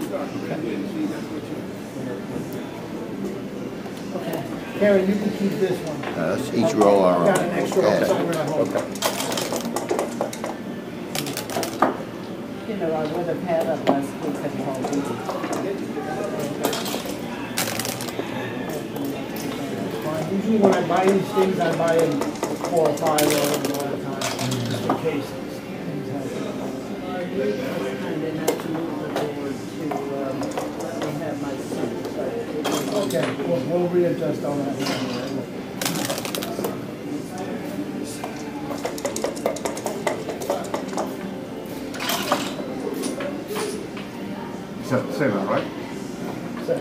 Okay. Karen, you can keep this one. Let's each roll our own. Got an extra one, so we're not holding. You know, I would have had it last week and all week. Usually when I buy these things, I buy them 4 or 5 all the time, just in case things happen. You were kind enough to move the board to let me have my seat. Okay, we'll readjust all that. Seven, right? 7.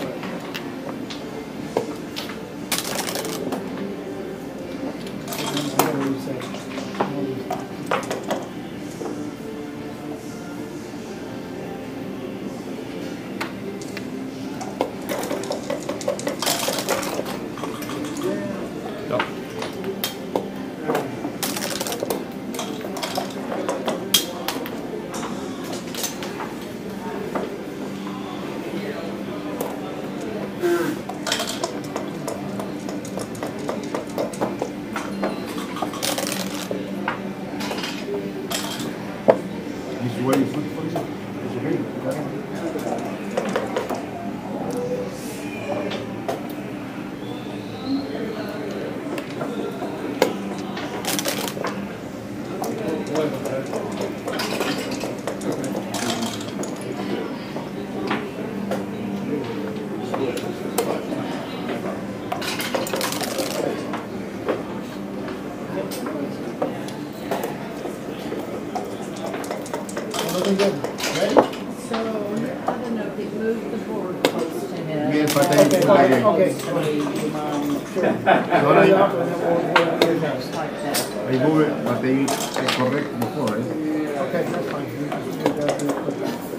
Ready? So, I don't know if you moved the board close to him. Bien, pata Okay, ahí, okay. Sure. Hurry up and then we'll adjust. Like that. I move it, but they correct before, right? Okay, that's fine. We just need that real quick.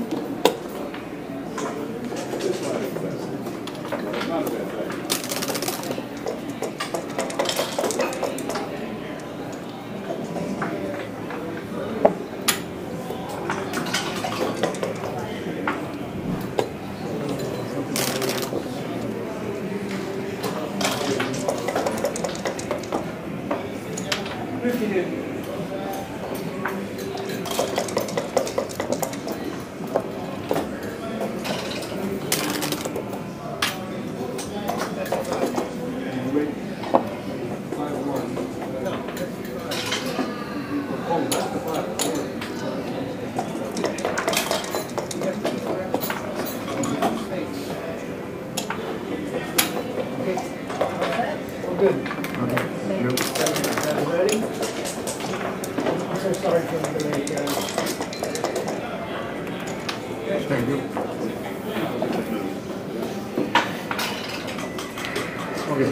Good. Okay. Ready? I'm so sorry for the delay, guys. Thank you. Okay.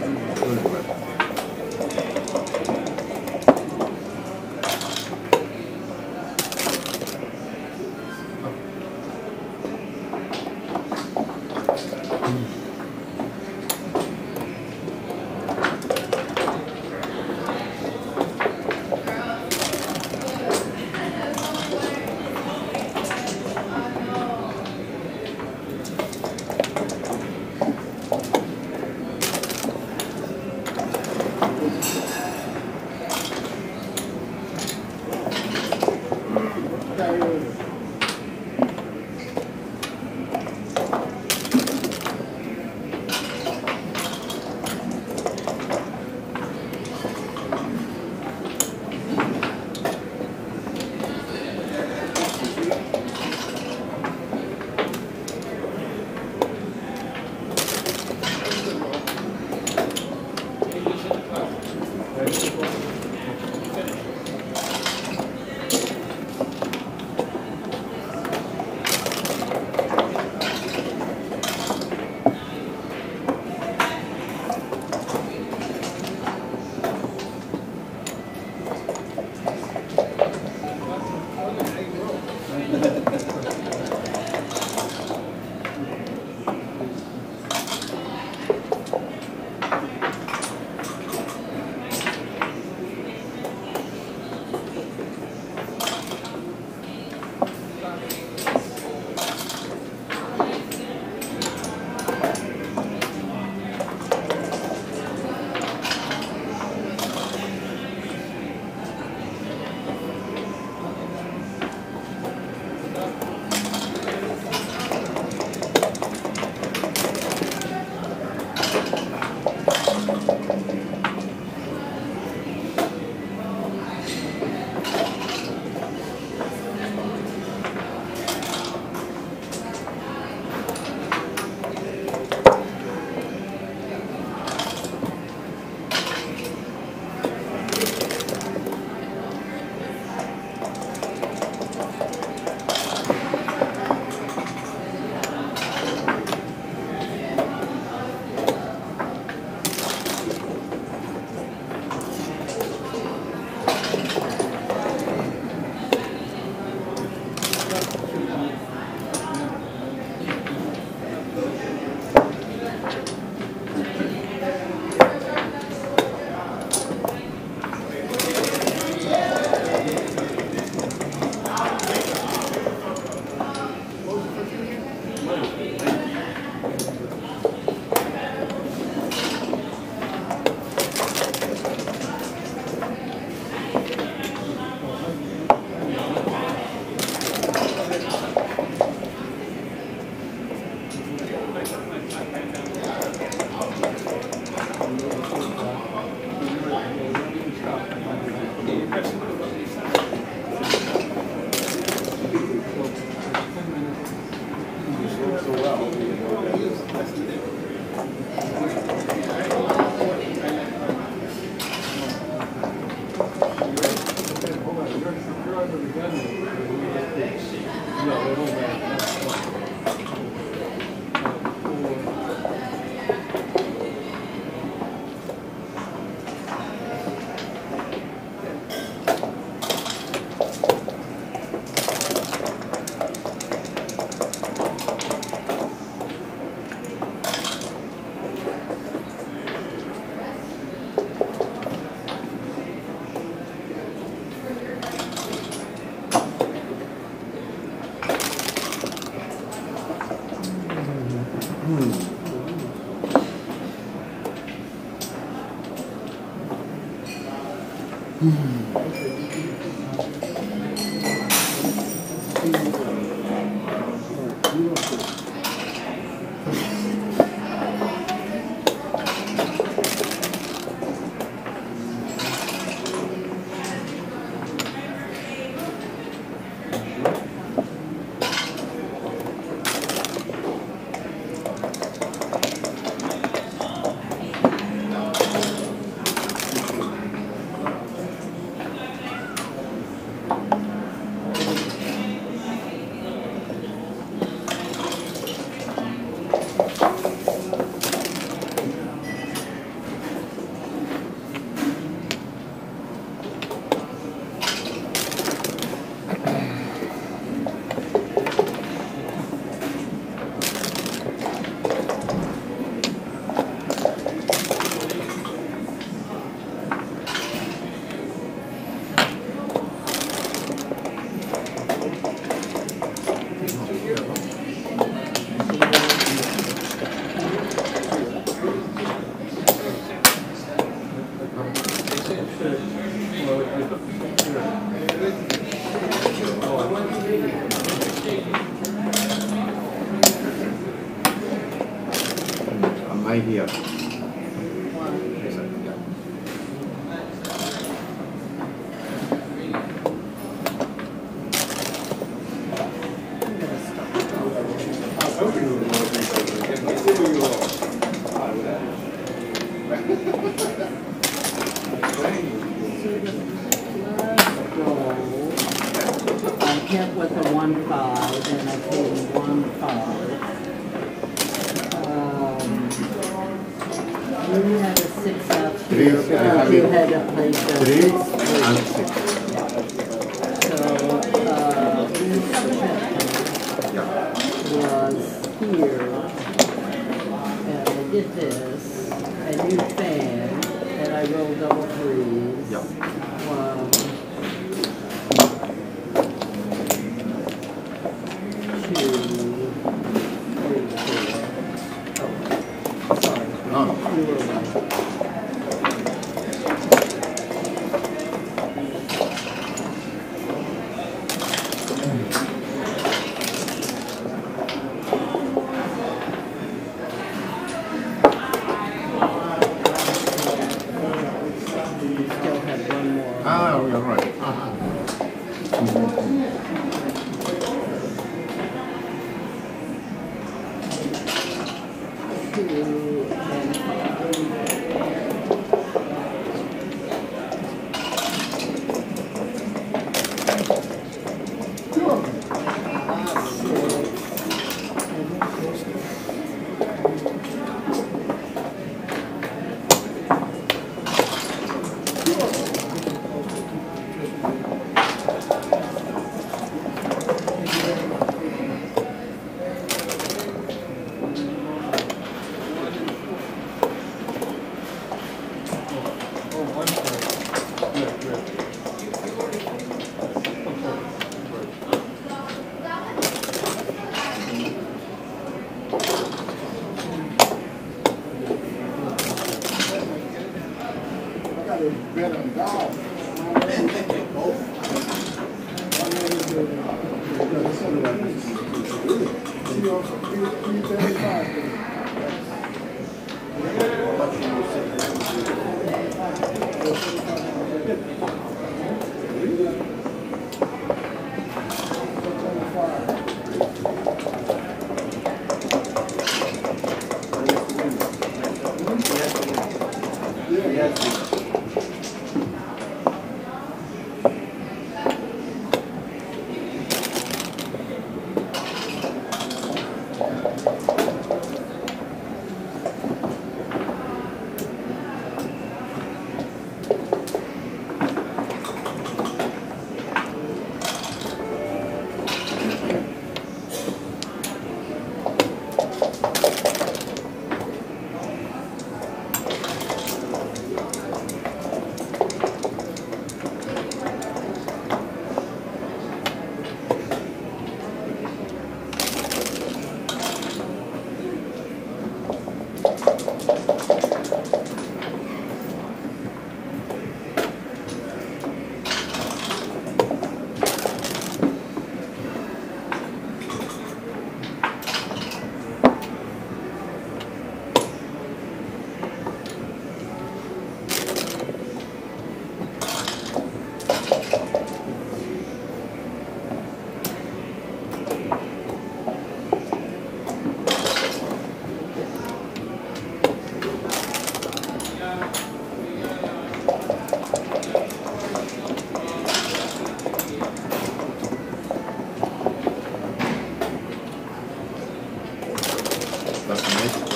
Am I here? I kept with the 1.5 and I paid 1.5. You had a 6 out here, Three, but you had to pay the 3 6. and 6. So, this was here, and I did this, a new fan, and I rolled double threes. Yeah. 1, 2, 3, 4. Oh, sorry. No. You were right. Still had one more. Ah, you're right. Two and 5.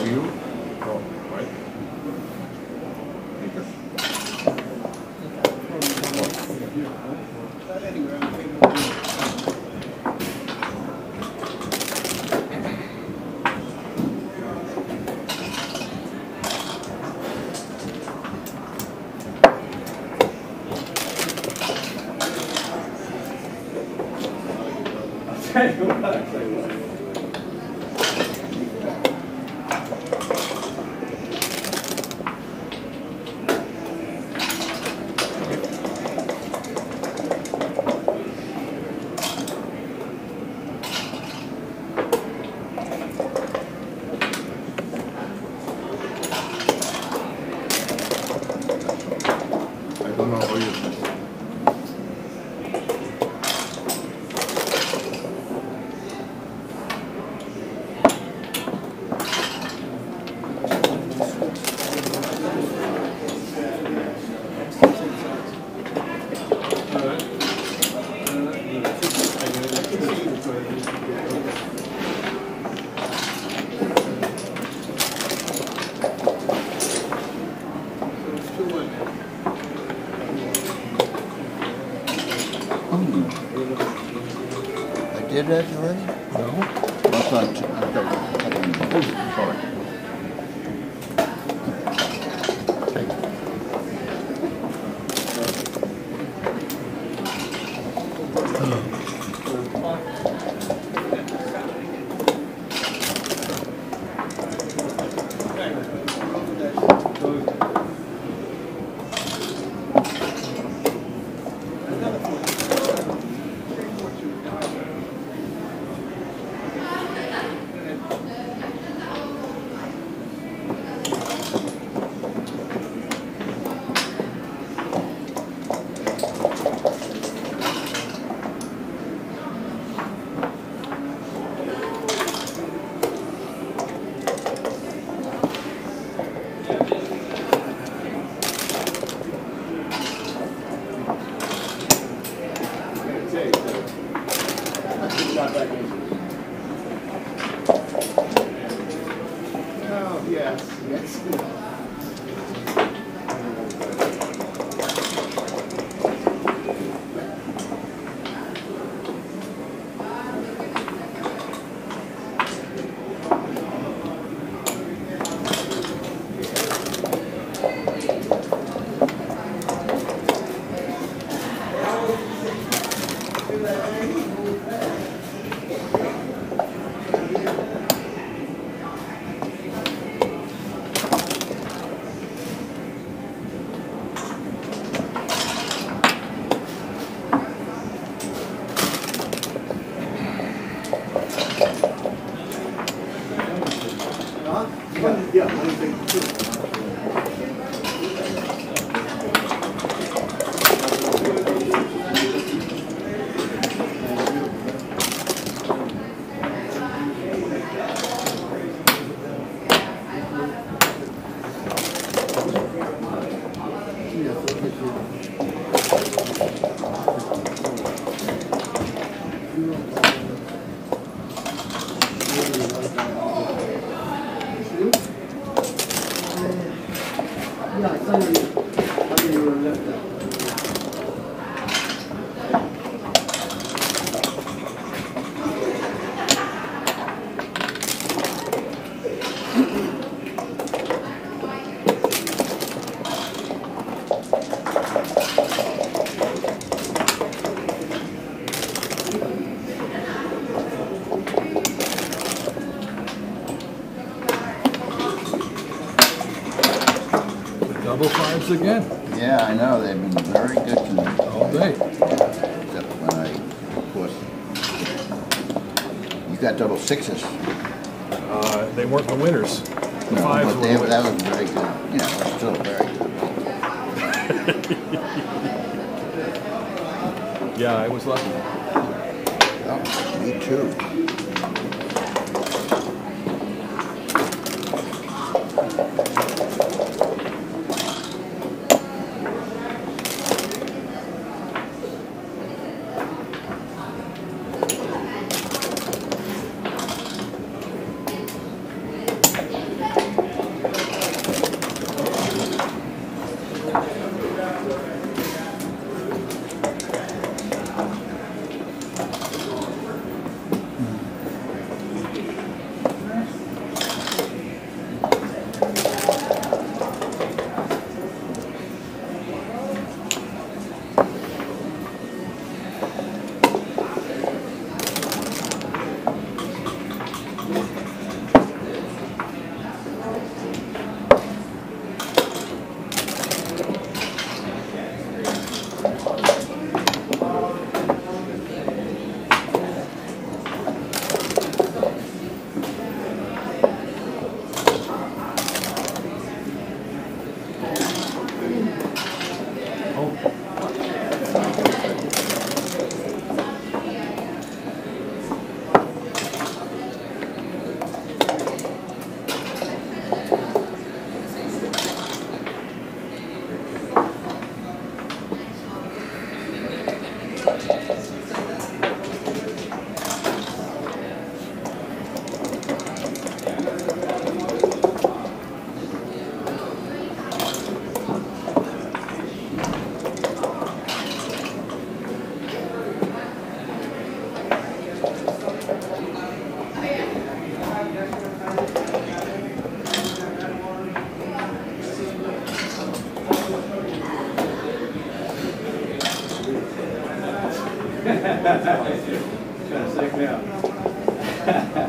you? Oh, right. Thank you. I don't know how you. I did that already? No? That's not, okay. Sorry. Oh, yes, yes. Yeah, I think too. Yeah, I thought you were left out. Double fives again, Yeah, I know, they've been very good to me. all day. Except when I, of course, you got double sixes. They weren't the winners. The No, fives but were they, the that winners. was very good. You know, it's still very good. Yeah, I was lucky. Oh, me too. Kind of sick now.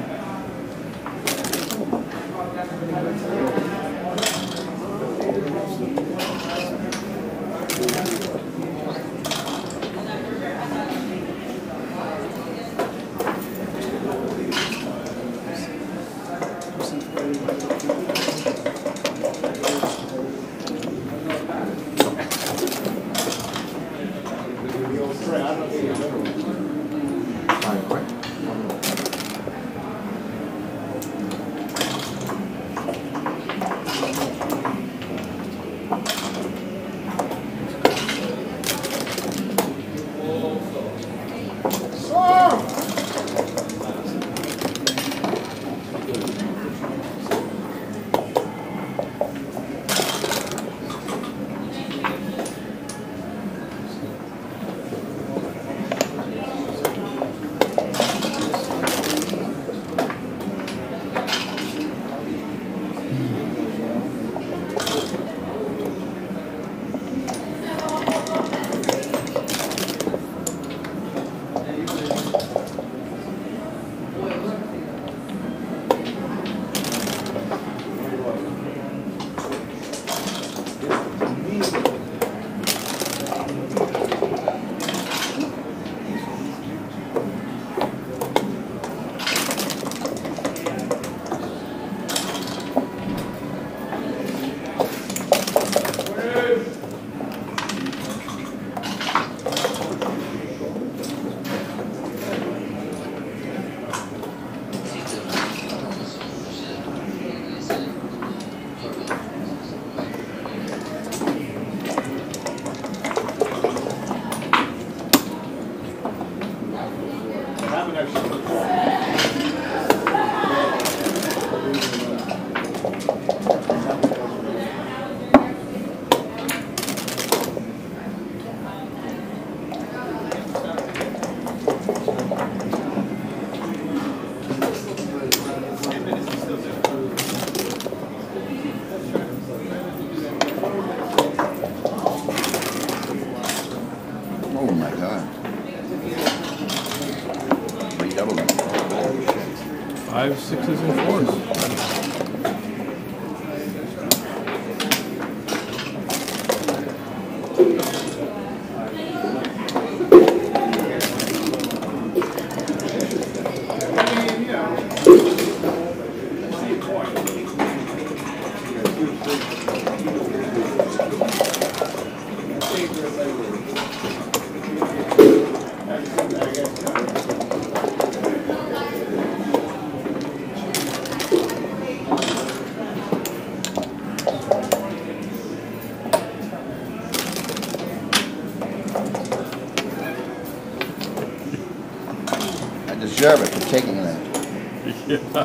Oh my God. Redouble them. 5, 6s, and 4s. I deserve it for taking that.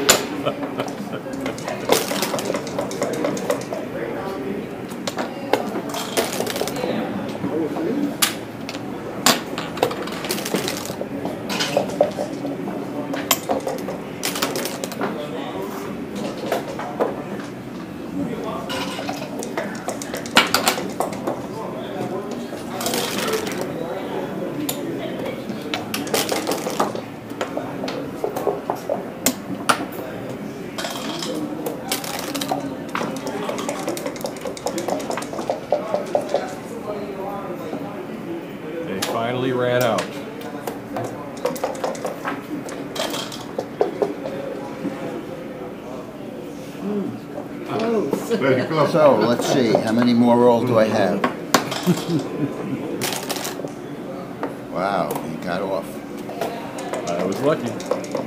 They finally ran out. Close. There you go. So, let's see, how many more rolls do I have? Wow, he got off. I was lucky.